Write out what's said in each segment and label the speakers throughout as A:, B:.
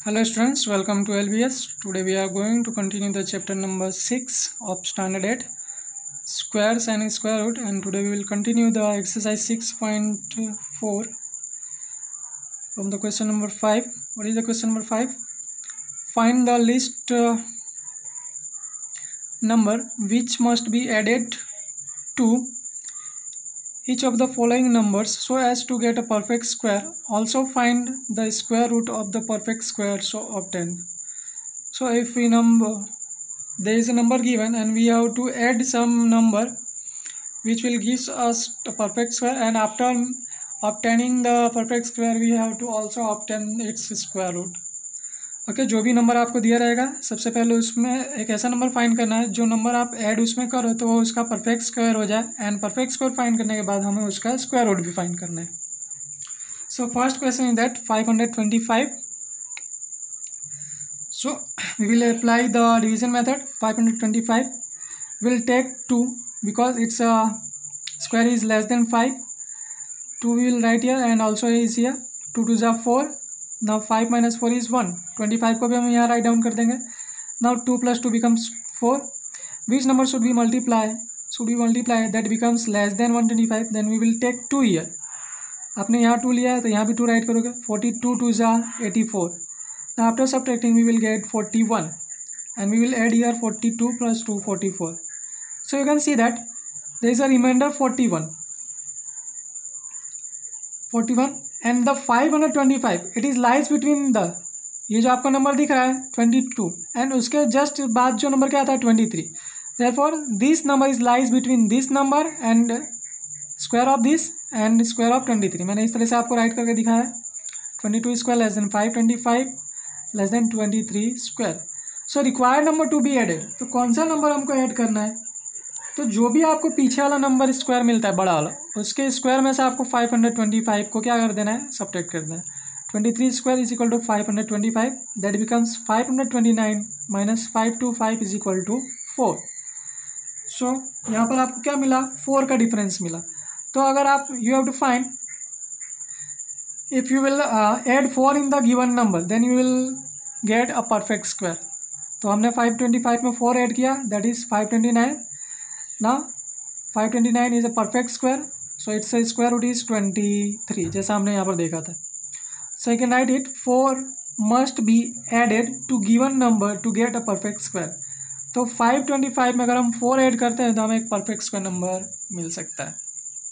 A: Hello students, welcome to LBS. Today we are going to continue the chapter number 6 of standard 8, squares and square root, and today we will continue the exercise 6.4 from the question number 5. What is the question number 5? Find the least number which must be added to each of the following numbers so as to get a perfect square. Also find the square root of the perfect square so obtained. So if we there is a number given and we have to add some number which will give us a perfect square, and after obtaining the perfect square we have to also obtain its square root. Okay, जो भी number आपको दिया रहेगा सबसे पहले उसमें एक ऐसा नंबर फाइंड करना है जो नंबर आप ऐड उसमें करो तो वो उसका परफेक्ट स्क्वायर हो जाए, एंड परफेक्ट स्क्वायर फाइंड करने के बाद हमें उसका स्क्वायर रूट भी फाइंड करना है. So first question is that 525. So we will apply the division method. 525 will take 2 because it's square is less than 5. 2 we will write here and also is here. 2 2 are 4. Now 5 minus 4 is 1. 25 को भी हम यहाँ write down कर देंगे. Now 2 plus 2 becomes 4. Which number should we multiply? That becomes less than 125. Then we will take 2 here. आपने यहाँ 2 लिया है तो यहाँ भी 2 राइट करोगे. 42 2 are 84. Now after subtracting we will get 41 and we will add here 42 plus 2 44. So you can see that there is a remainder 41 and the 525 it is lies between the, ये जो आपको नंबर दिख रहा है 22 and उसके just बाद जो number क्या आता है 23. therefore this number is lies between this number and square of this and square of 23. मैंने इस तरह से आपको राइट करके दिखाया है. 22 square less than 525 less than 23 square. So required number to be added. तो कौन सा नंबर हमको ऐड करना है? तो जो भी आपको पीछे वाला नंबर स्क्वायर मिलता है बड़ा वाला, उसके स्क्वायर में से आपको 525 को क्या कर देना है? सब्ट्रैक्ट कर देना है. 23 square is equal to 525. That becomes 529 minus 525 is equal to 4. So यहाँ पर आपको क्या मिला? 4 का डिफरेंस मिला. तो अगर आप you have to find if you will add 4 in the given number then you will get a perfect square. तो हमने 525 में 4 ऐड किया, that is 529. Now 529 is a perfect square, so its square root is 23 जैसा हमने यहाँ पर देखा था. So you can write it 4 must be added to given number to get a perfect square. तो 525 में अगर हम 4 ऐड करते हैं तो हमें एक परफेक्ट स्क्वायर नंबर मिल सकता है.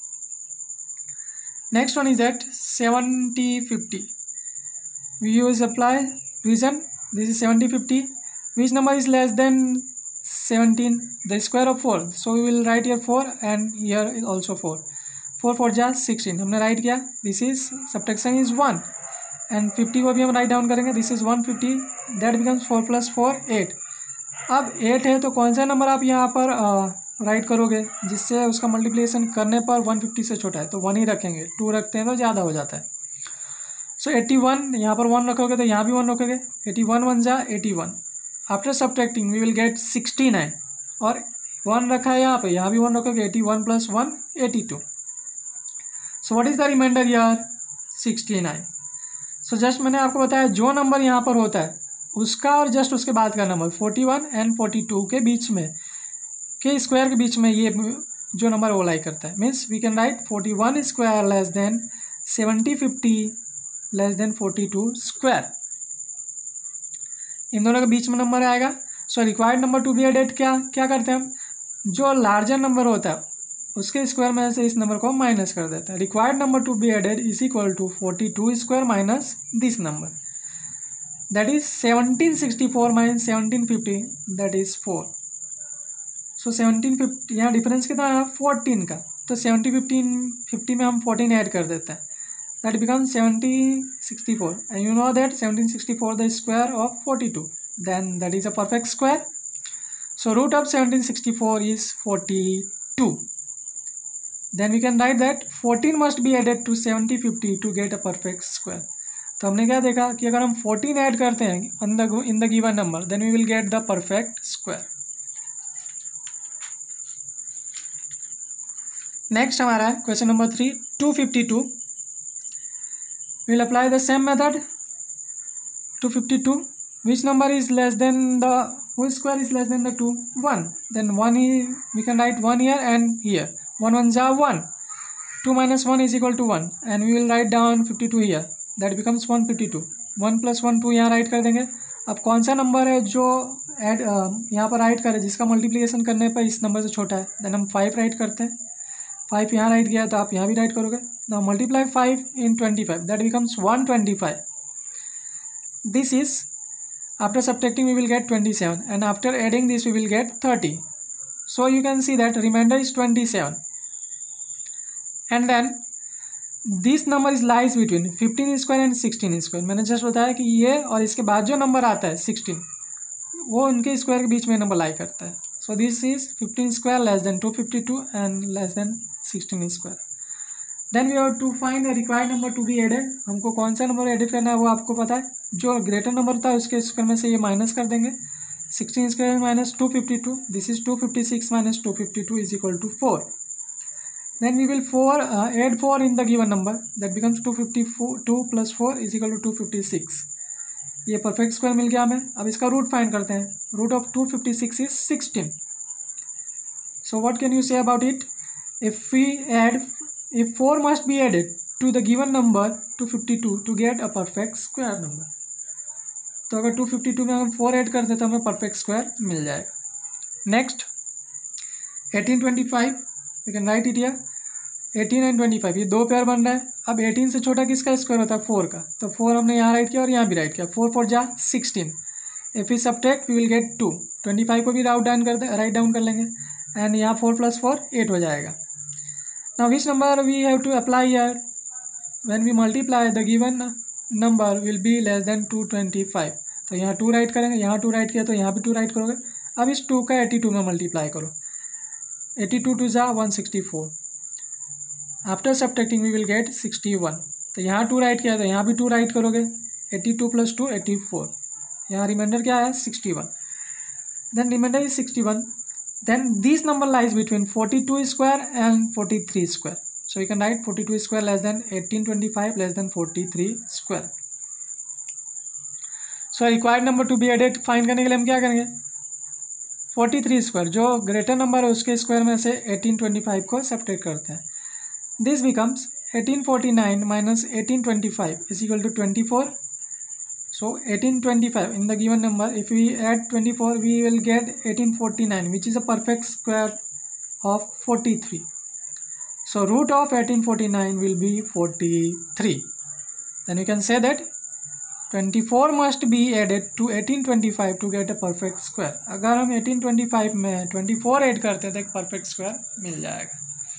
A: Next one is that 7050. we use apply division. This is 7050. which number is less than 17? the square of 4. so we will write here 4 and here is also 4. 4 4 जा 16 हमने राइट किया. This is subtraction is 1 and 50 को भी हम write down करेंगे. This is 150. That becomes 4 plus 4 8. अब 8 है तो कौन सा नंबर आप यहाँ पर राइट करोगे जिससे उसका मल्टीप्लिकेशन करने पर 150 से छोटा है? तो 1 ही रखेंगे. 2 रखते हैं तो ज़्यादा हो जाता है. सो 81 यहाँ पर 1 रखोगे तो यहाँ भी 1 रखोगे. 81 1 जा 81. After subtracting we will get 69 और 1 रखा है यहाँ पे, यहाँ भी 1 रखोगे. 81 plus 1 82. So what is the reminder यार? 69. सो जस्ट मैंने आपको बताया जो नंबर यहाँ पर होता है उसका और जस्ट उसके बाद का नंबर 41 एंड 42 के बीच में के स्क्वायर के बीच में ये जो नंबर वो लाई करता है. Means we can write 41 square less than 7050 less than 42 square. इन दोनों के बीच में नंबर आएगा. So required number to be added क्या करते हैं हम? जो लार्जर नंबर होता है उसके स्क्वायर में से इस नंबर को माइनस कर देता है. Required number to be added is equal to 42 square minus this number, that is 1764 minus 1750, that is 4. So 1750 यहाँ डिफरेंस कितना है? 14 का. तो 50 में हम 14 ऐड कर देते हैं. that becomes 1764 and you know that 1764 the square of 42, then that is a perfect square. So root of 1764 is 42. then we can write that 14 must be added to 7050 to get a perfect square. तो हमने क्या देखा कि अगर हम 14 add करते हैं in the given number then we will get the perfect square. Next हमारा है question number 3 252. we will apply the same method. 252. Which number is less than the whose square is less than the 2? 1. Then 1 we can write 1 here and here. 1 1s are 1. 2 minus 1 is equal to 1 and we will write down 52 here. That becomes 152. 1 plus 1 2 यहाँ right कर देंगे. अब कौन सा number है जो add यहाँ पर राइट करें जिसका मल्टीप्लिकेशन करने पर इस नंबर से छोटा है? देन हम 5 राइट करते हैं. 5 यहाँ राइट किया तो आप यहाँ भी राइट करोगे. Now multiply 5 in 25. That becomes 125. This is after subtracting we will get 27 and after adding this we will get 30. So you can see that remainder is 27 and then this number is lies between 15 square and 16 square. मैंने just बताया कि ये और इसके बाद जो number आता है 16 वो उनके स्क्वायर के बीच में नंबर लाई करता है. So this is 15 square less than 252 and less than 16 square. Then we have to find the required number to be added. हमको कौन सा नंबर एडिट करना है वो आपको पता है. जो ग्रेटर नंबर था उसके स्क्वायर में से ये माइनस कर देंगे. 16 square minus 252. This is 256 minus 252 is equal to 4. Then we will add 4 in the given number. That becomes 252 plus 4 is equal to 256. ये परफेक्ट स्क्वायर मिल गया हमें. अब इसका रूट फाइंड करते हैं. Root of 256 is 16. So what can you say about it? If 4 must be added to the given number 252 to get a perfect square number. तो अगर 252 में हम 4 ऐड करते तो हमें परफेक्ट स्क्वायर मिल जाएगा. Next 1825 we can write it here. 18 and 25 ये दो पेयर बन रहा है. अब 18 से छोटा किसका स्क्वायर होता है? 4 का. तो 4 हमने यहाँ राइट किया और यहाँ भी राइट किया. 4 4 जा 16. If we subtract we will get 2. 25 को भी राइट डाउन कर लेंगे एंड यहाँ 4 + 4 8 हो जाएगा. Now which number we have to apply here? When we multiply the given number will be less than 225. तो यहाँ 2 राइट करेंगे, यहाँ 2 राइट किया तो यहाँ भी 2 राइट करोगे. अब इस 2 का 82 में मल्टीप्लाई करो. 82 2 जा 164. After subtracting we will get 61. तो यहाँ 2 राइट किया तो यहाँ भी 2 राइट करोगे. 82 + 2 84. यहाँ रिमाइंडर क्या है? 61. Then reminder is 61. Then this number lies between 42 square and 43 square. So you can write 42 square less than 1825 less than 43 square. So required number to be added find करने के लिए हम क्या करेंगे? 43 स्क्वायर जो ग्रेटर नंबर है उसके square में से 1825 को सब्ट्रैक्ट करते हैं. This becomes 1849 minus 1825 is equal to 24. So 1825 in the given number, if we add 24 we will get 1849 which is a perfect square of 43. So root of 1849 will be 43. Then you can say that 24 must be added to 1825 to get a perfect square. अगर हम 1825 में 24 add करते हैं तो एक perfect square मिल जाएगा.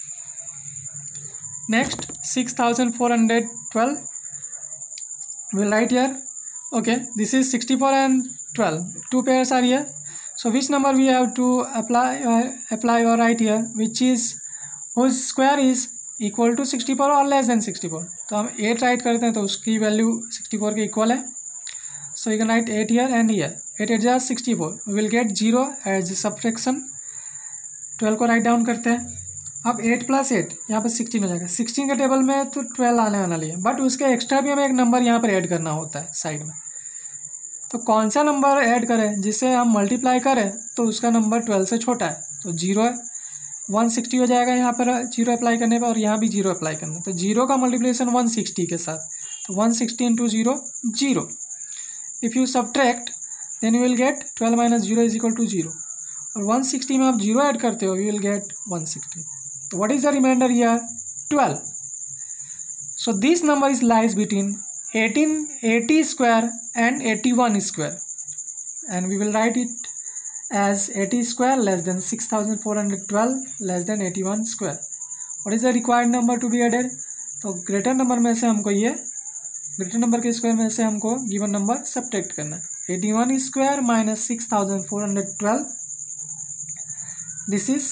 A: Next 6412 we'll write here. Okay, this is 64 and 12. 2 pairs are here. So which number we have to apply or write here, which is whose square is equal to 64 or less than 64. तो हम 8 right करते हैं तो उसकी value 64 के equal है. So you can write 8 here and here. 8 8 जा 64. We will get 0 as subtraction. 12 को राइट डाउन करते हैं. अब 8 + 8 यहाँ पर 16 हो जाएगा. 16 के टेबल में तो 12 आने वाला है बट उसके एक्स्ट्रा भी हमें एक नंबर यहाँ पर ऐड करना होता है साइड में. तो कौन सा नंबर ऐड करें जिससे हम मल्टीप्लाई करें तो उसका नंबर 12 से छोटा है? तो 0 है. 160 हो जाएगा यहाँ पर 0 अप्लाई करने पर और यहाँ भी 0 अप्लाई करना. तो 0 का मल्टीप्लिकेशन 160 के साथ. तो 160 × 0 0. If you subtract then you will get 12 - 0 = 0. और 160 में आप 0 ऐड करते हो यू विल गेट 160. तो what is the reminder here? 12. So this number is lies between 1880 square and 81 square, and we will write it as 80 square less than 6412 less than 81 square. What is the required number to be added? तो greater number में से हमको ये greater number के square में से हमको given number subtract करना है. 81 square minus 6412. This is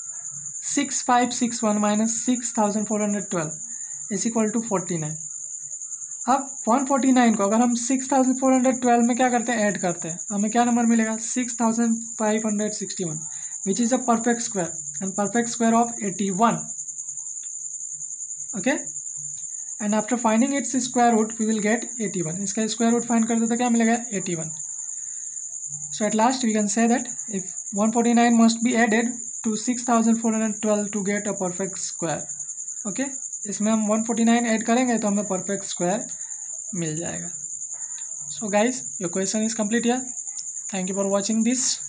A: 6561 minus 6412 is equal to 49. अब 149 को अगर हम 6412 में क्या करते हैं? ऐड करते हैं. हमें क्या नंबर मिलेगा? 6561 which is a perfect square and perfect square of 81. Okay, and after finding its square root we will get 81. इसका स्क्वायर रूट फाइंड करते तो क्या मिलेगा 81. So at last we can say that if 149 must be added to 6412 to get a perfect square. Okay, इसमें हम 149 add करेंगे तो हमें परफेक्ट स्क्वायर मिल जाएगा. So guys, your question is complete here. Thank you for watching this.